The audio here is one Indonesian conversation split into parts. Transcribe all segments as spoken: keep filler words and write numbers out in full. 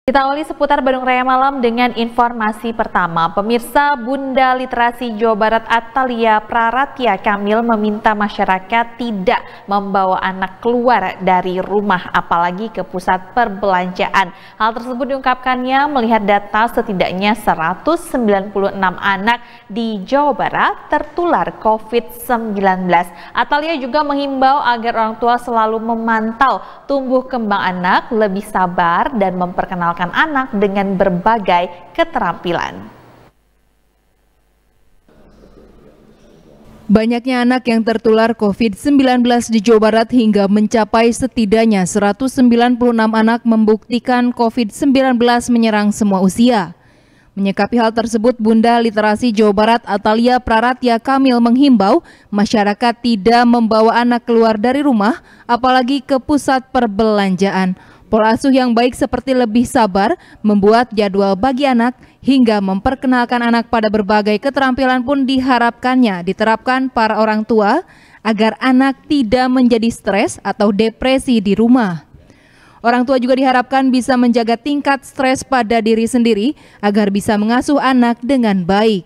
Kita awali seputar Bandung Raya Malam dengan informasi pertama. Pemirsa, Bunda Literasi Jawa Barat Atalia Praratya Kamil meminta masyarakat tidak membawa anak keluar dari rumah, apalagi ke pusat perbelanjaan. Hal tersebut diungkapkannya melihat data setidaknya seratus sembilan puluh enam anak di Jawa Barat tertular COVID sembilan belas. Atalia juga menghimbau agar orang tua selalu memantau tumbuh kembang anak, lebih sabar dan memperkenalkan anak dengan berbagai keterampilan. Banyaknya anak yang tertular COVID sembilan belas di Jawa Barat hingga mencapai setidaknya seratus sembilan puluh enam anak membuktikan COVID sembilan belas menyerang semua usia. Menyikapi hal tersebut, Bunda Literasi Jawa Barat Atalia Praratya Kamil menghimbau masyarakat tidak membawa anak keluar dari rumah, apalagi ke pusat perbelanjaan. Pola asuh yang baik seperti lebih sabar, membuat jadwal bagi anak, hingga memperkenalkan anak pada berbagai keterampilan pun diharapkannya diterapkan para orang tua agar anak tidak menjadi stres atau depresi di rumah. Orang tua juga diharapkan bisa menjaga tingkat stres pada diri sendiri agar bisa mengasuh anak dengan baik.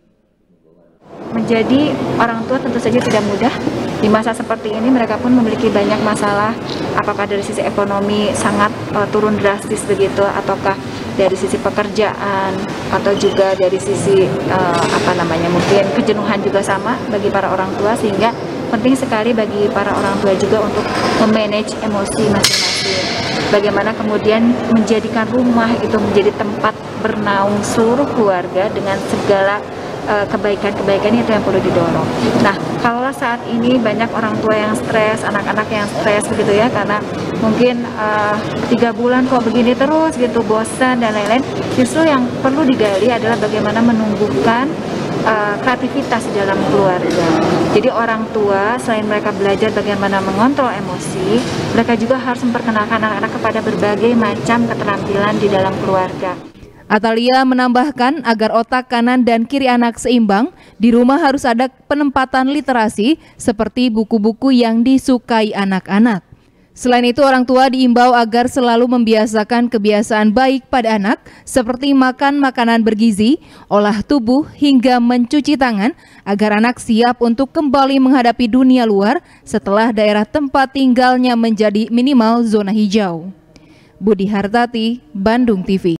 Menjadi orang tua tentu saja tidak mudah. Di masa seperti ini mereka pun memiliki banyak masalah, apakah dari sisi ekonomi sangat uh, turun drastis begitu, ataukah dari sisi pekerjaan, atau juga dari sisi uh, apa namanya mungkin kejenuhan juga sama bagi para orang tua, sehingga penting sekali bagi para orang tua juga untuk memanage emosi masing-masing. Bagaimana kemudian menjadikan rumah itu menjadi tempat bernaung seluruh keluarga dengan segala kebaikan-kebaikan itu yang perlu didorong. Nah, kalau saat ini banyak orang tua yang stres, anak-anak yang stres begitu ya, karena mungkin uh, tiga bulan kok begini terus gitu, bosan dan lain-lain. Justru yang perlu digali adalah bagaimana menumbuhkan uh, kreativitas di dalam keluarga. Jadi orang tua selain mereka belajar bagaimana mengontrol emosi, mereka juga harus memperkenalkan anak-anak kepada berbagai macam keterampilan di dalam keluarga. Atalia menambahkan agar otak kanan dan kiri anak seimbang, di rumah harus ada penempatan literasi seperti buku-buku yang disukai anak-anak. Selain itu, orang tua diimbau agar selalu membiasakan kebiasaan baik pada anak seperti makan makanan bergizi, olah tubuh hingga mencuci tangan agar anak siap untuk kembali menghadapi dunia luar setelah daerah tempat tinggalnya menjadi minimal zona hijau. Budi Hartati, Bandung T V.